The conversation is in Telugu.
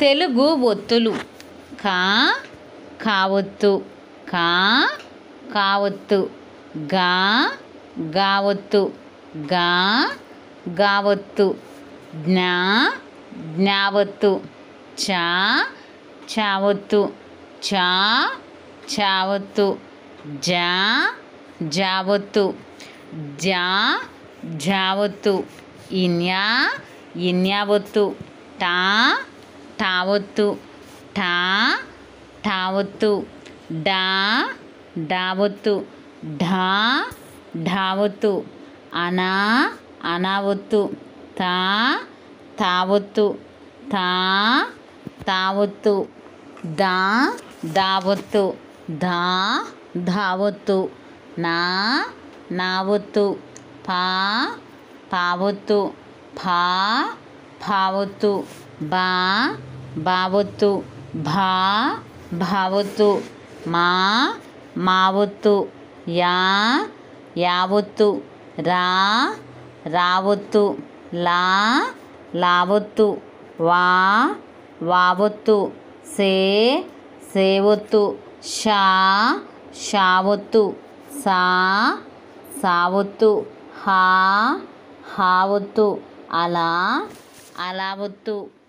తెలుగు ఒత్తులు కా కావొత్తు కా కావొత్తు గా గావొత్తు గా గావొత్తు జ్ఞా జ్ఞావొత్తు చా చావొత్తు చా చావొత్తు జా జావొత్తు జా జావొత్తు ఇన్యా ఇన్యావొత్తు టా టావొత్తు టా టావొత్తు డా డావొత్తు ఢా ఢావొత్తు అనా అనావొత్తు తా తావొత్తు తా తావొత్తు దా దావొత్తు ధా ధావొత్తు నా నావొత్తు పా పావొత్తు ఫా ఫావొత్తు బా బావొత్తు భా భావొత్తు మా మావొత్తు యా యావొత్తు రా రావొత్తు లా లావొత్తు వా వావొత్తు సే సేవొత్తు షా షావొత్తు సా సావొత్తు హా హావొత్తు అలా అలావొత్తు